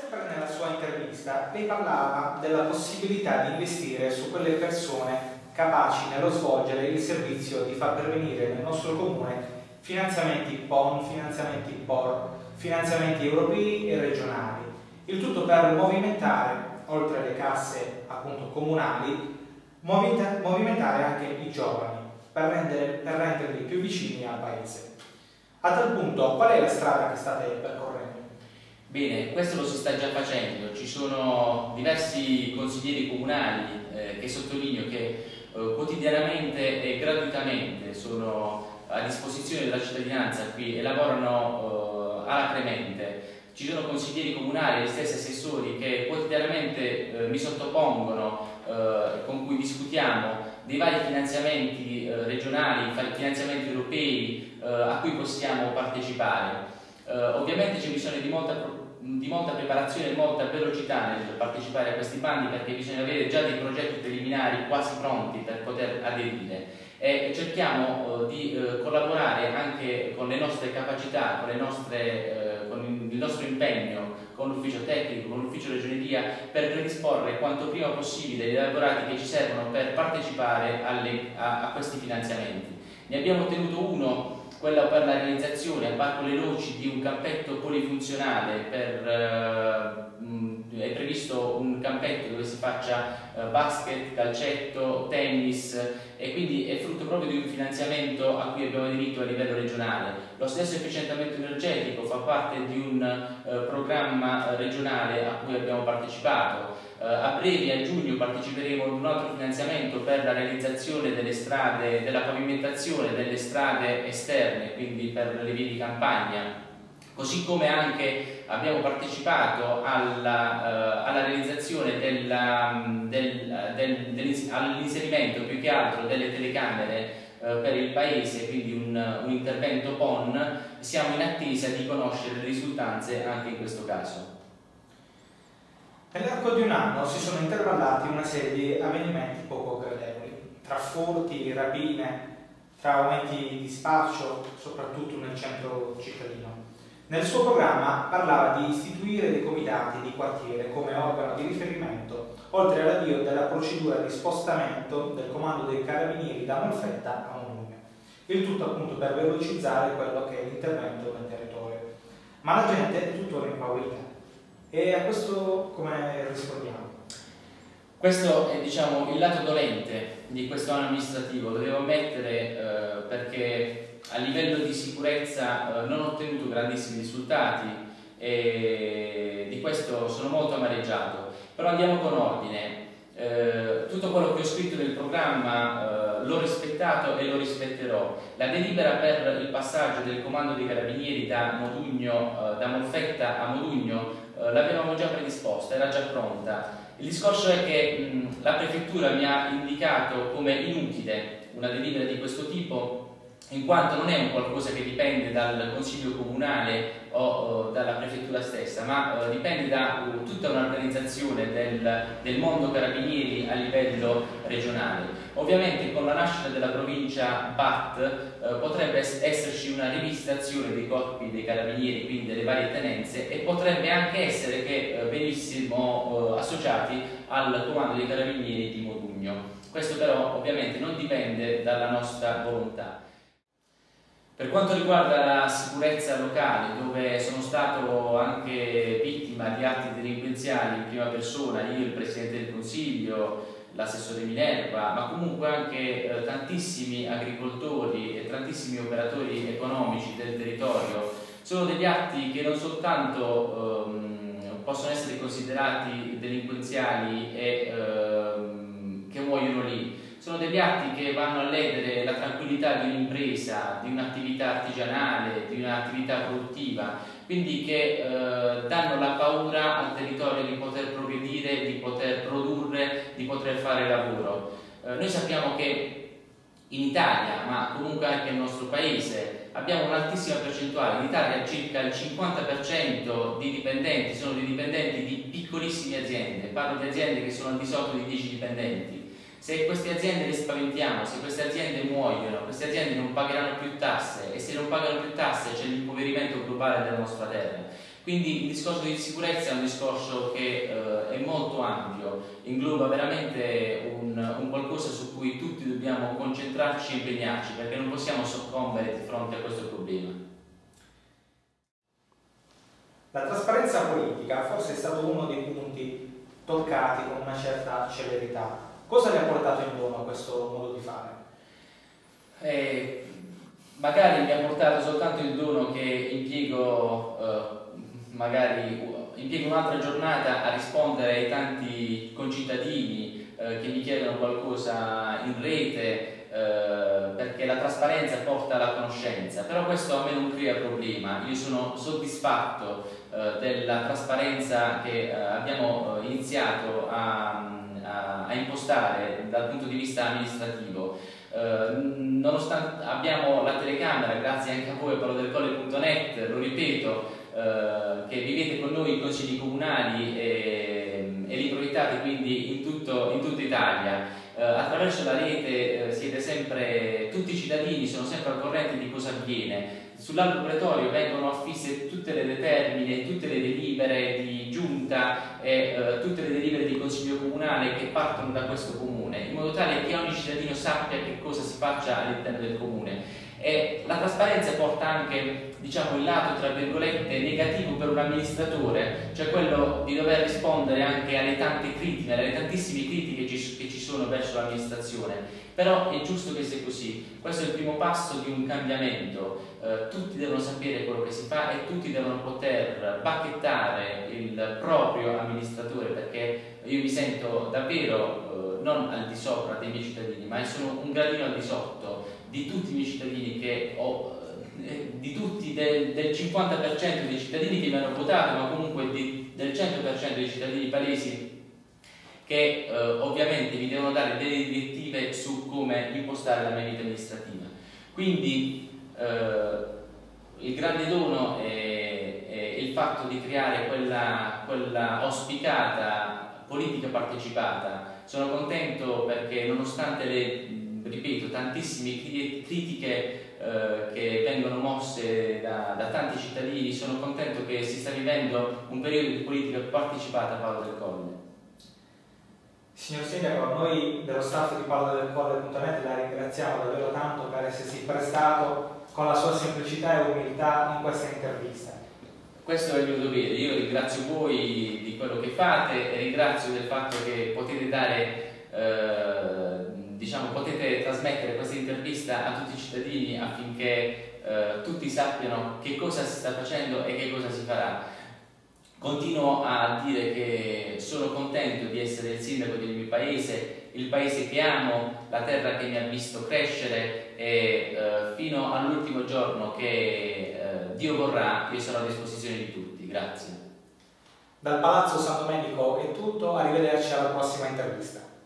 Sempre nella sua intervista, lei parlava della possibilità di investire su quelle persone capaci nello svolgere il servizio di far pervenire nel nostro comune finanziamenti PON, finanziamenti POR, finanziamenti europei e regionali. Il tutto per movimentare, oltre alle casse appunto comunali, movimentare anche i giovani, per renderli più vicini al paese. A tal punto, qual è la strada che state percorrendo? Bene, questo lo si sta già facendo, ci sono diversi consiglieri comunali che sottolineo che quotidianamente e gratuitamente sono a disposizione della cittadinanza qui e lavorano alacremente. Ci sono consiglieri comunali e gli stessi assessori che quotidianamente mi sottopongono, con cui discutiamo dei vari finanziamenti regionali, finanziamenti europei a cui possiamo partecipare. Ovviamente c'è bisogno di molta preparazione e molta velocità nel partecipare a questi bandi, perché bisogna avere già dei progetti preliminari quasi pronti per poter aderire, e cerchiamo di collaborare anche con le nostre capacità, con il nostro impegno, con l'ufficio tecnico, con l'ufficio ragioneria, per predisporre quanto prima possibile gli elaborati che ci servono per partecipare a questi finanziamenti. Ne abbiamo ottenuto uno, quella per la realizzazione a Parco Le Noci di un campetto polifunzionale. È previsto un campetto dove si faccia basket, calcetto, tennis, e quindi è frutto proprio di un finanziamento a cui abbiamo aderito a livello regionale. Lo stesso efficientamento energetico fa parte di un programma regionale a cui abbiamo partecipato. A breve, a giugno, parteciperemo ad un altro finanziamento per la realizzazione delle strade, della pavimentazione delle strade esterne, quindi per le vie di campagna. Così come anche abbiamo partecipato alla realizzazione all'inserimento più che altro delle telecamere per il paese, quindi un intervento PON. Siamo in attesa di conoscere le risultanze anche in questo caso. Nell'arco di un anno si sono intervallati una serie di avvenimenti poco gradevoli, tra furti, rapine, tra aumenti di spaccio, soprattutto nel centro cittadino. Nel suo programma parlava di istituire dei comitati di quartiere come organo di riferimento, oltre all'avvio della procedura di spostamento del comando dei carabinieri da Molfetta a Modugno. Il tutto appunto per velocizzare quello che è l'intervento nel territorio. Ma la gente è tuttora impaurita. E a questo come rispondiamo? Questo è, diciamo, il lato dolente di questo anno amministrativo, devo ammettere, perché a livello di sicurezza non ho ottenuto grandissimi risultati e di questo sono molto amareggiato. Però andiamo con ordine. Tutto quello che ho scritto nel programma l'ho rispettato e lo rispetterò. La delibera per il passaggio del comando dei carabinieri da Molfetta a Modugno l'avevamo già predisposta, era già pronta. Il discorso è che la prefettura mi ha indicato come inutile una delibera di questo tipo, in quanto non è un qualcosa che dipende dal consiglio comunale o dalla prefettura stessa, ma dipende da tutta un'organizzazione del mondo carabinieri a livello regionale. Ovviamente con la nascita della provincia BAT potrebbe esserci una rivisitazione dei corpi dei carabinieri, quindi delle varie tenenze, e potrebbe anche essere che venissimo associati al comando dei carabinieri di Modugno. Questo però ovviamente non dipende dalla nostra volontà. Per quanto riguarda la sicurezza locale, dove sono stato anche vittima di atti delinquenziali in prima persona, io, il Presidente del Consiglio, l'assessore Minerva, ma comunque anche tantissimi agricoltori e tantissimi operatori economici del territorio, sono degli atti che non soltanto possono essere considerati delinquenziali e che muoiono lì. Sono degli atti che vanno a ledere la tranquillità di un'impresa, di un'attività artigianale, di un'attività produttiva, quindi che danno la paura al territorio di poter progredire, di poter produrre, di poter fare lavoro. Noi sappiamo che in Italia, ma comunque anche nel nostro paese, abbiamo un'altissima percentuale. In Italia circa il 50% di dipendenti sono dei dipendenti di piccolissime aziende, parlo di aziende che sono al di sotto di 10 dipendenti. Se queste aziende le spaventiamo, se queste aziende muoiono, queste aziende non pagheranno più tasse, e se non pagano più tasse c'è l'impoverimento globale della nostra terra. Quindi il discorso di sicurezza è un discorso che è molto ampio, ingloba veramente un qualcosa su cui tutti dobbiamo concentrarci e impegnarci, perché non possiamo soccombere di fronte a questo problema. La trasparenza politica forse è stato uno dei punti toccati con una certa celerità. Cosa le ha portato in dono questo modo di fare? Magari mi ha portato soltanto il dono che impiego un'altra giornata a rispondere ai tanti concittadini che mi chiedono qualcosa in rete, perché la trasparenza porta alla conoscenza, però questo a me non crea problema. Io sono soddisfatto della trasparenza che abbiamo iniziato a impostare dal punto di vista amministrativo. Nonostante abbiamo la telecamera, grazie anche a voi a parlodelcolle.net, lo ripeto, che vivete con noi i consigli comunali e li proiettate quindi in tutta Italia. Attraverso la rete siete sempre, tutti i cittadini sono sempre al corrente di cosa avviene. Sull'albero pretorio vengono affisse tutte le determine, tutte le delibere di giunta e tutte le delibere di consiglio comunale che partono da questo comune, in modo tale che ogni cittadino sappia che cosa si faccia all'interno del comune. E la trasparenza porta anche, diciamo, il lato tra virgolette negativo per un amministratore, cioè quello di dover rispondere anche alle tante critiche, alle tantissime critiche che ci sono verso l'amministrazione. Però è giusto che sia così, questo è il primo passo di un cambiamento. Tutti devono sapere quello che si fa e tutti devono poter bacchettare il proprio amministratore, perché io mi sento davvero non al di sopra dei miei cittadini, ma sono un gradino al di sotto di tutti i miei cittadini che ho, di tutti, del 50% dei cittadini che mi hanno votato, ma comunque del 100% dei cittadini palesi che ovviamente mi devono dare delle direttive su come impostare la mia vita amministrativa. Quindi il grande dono è il fatto di creare quella auspicata politica partecipata. Sono contento perché nonostante ripeto, tantissime critiche che vengono mosse da tanti cittadini, sono contento che si sta vivendo un periodo di politica partecipata a Paolo del Colle. Signor Sindaco, noi dello staff di parlodelcolle.net la ringraziamo davvero tanto per essersi prestato con la sua semplicità e umiltà in questa intervista. Questo è il mio dovere, io ringrazio voi di quello che fate e ringrazio del fatto che potete dare, diciamo, potete trasmettere questa intervista a tutti i cittadini affinché tutti sappiano che cosa si sta facendo e che cosa si farà. Continuo a dire che sono contento di essere il sindaco del mio paese, il paese che amo, la terra che mi ha visto crescere e fino all'ultimo giorno che Dio vorrà io sarò a disposizione di tutti. Grazie. Dal Palazzo San Domenico è tutto, arrivederci alla prossima intervista.